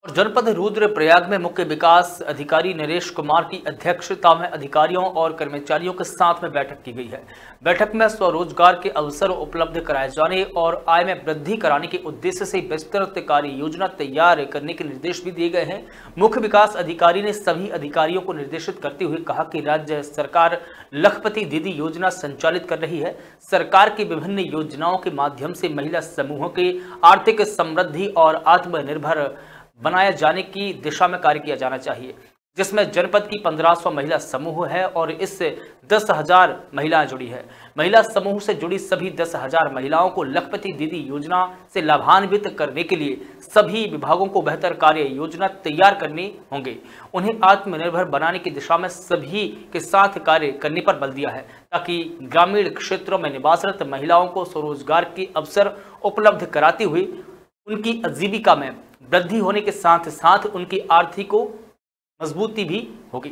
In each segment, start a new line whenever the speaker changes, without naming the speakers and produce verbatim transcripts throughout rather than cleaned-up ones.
और जनपद रुद्रप्रयाग में मुख्य विकास अधिकारी नरेश कुमार की अध्यक्षता में अधिकारियों और कर्मचारियों के साथ में बैठक की गई है। बैठक में स्वरोजगार के अवसर उपलब्ध कराए जाने और आय में वृद्धि कराने के उद्देश्य से विस्तृत कार्य योजना तैयार करने के निर्देश भी दिए गए हैं। मुख्य विकास अधिकारी ने सभी अधिकारियों को निर्देशित करते हुए कहा कि राज्य सरकार लखपति दीदी योजना संचालित कर रही है। सरकार की विभिन्न योजनाओं के माध्यम से महिला समूहों की आर्थिक समृद्धि और आत्मनिर्भर बनाया जाने की दिशा में कार्य किया जाना चाहिए, जिसमें जनपद की पंद्रह सौ महिला समूह है और इससे दस हजार महिलाएं जुड़ी है। महिला समूह से जुड़ी सभी दस हजार महिलाओं को लखपति दीदी योजना से लाभान्वित करने के लिए सभी विभागों को बेहतर कार्य योजना तैयार करनी होंगे। उन्हें आत्मनिर्भर बनाने की दिशा में सभी के साथ कार्य करने पर बल दिया है, ताकि ग्रामीण क्षेत्रों में निवासरत महिलाओं को स्वरोजगार के अवसर उपलब्ध कराते हुए उनकी आजीविका में वृद्धि होने के साथ साथ उनकी आर्थिक मजबूती भी होगी।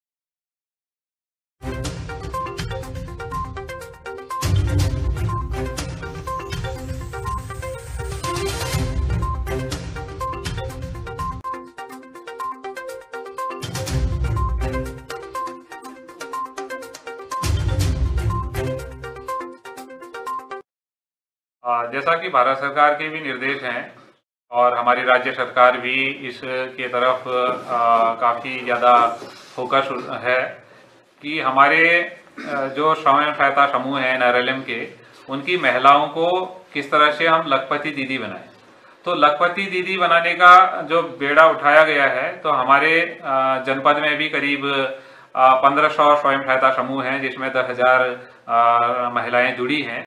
जैसा कि भारत सरकार के भी निर्देश हैं और हमारी राज्य सरकार भी इसके तरफ काफ़ी ज़्यादा फोकस है कि हमारे जो स्वयं सहायता समूह हैं एन आर एल एम के, उनकी महिलाओं को किस तरह से हम लखपति दीदी बनाएं। तो लखपति दीदी बनाने का जो बेड़ा उठाया गया है, तो हमारे जनपद में भी करीब पंद्रह सौ स्वयं सहायता समूह हैं, जिसमें दस हजार महिलाएं जुड़ी हैं।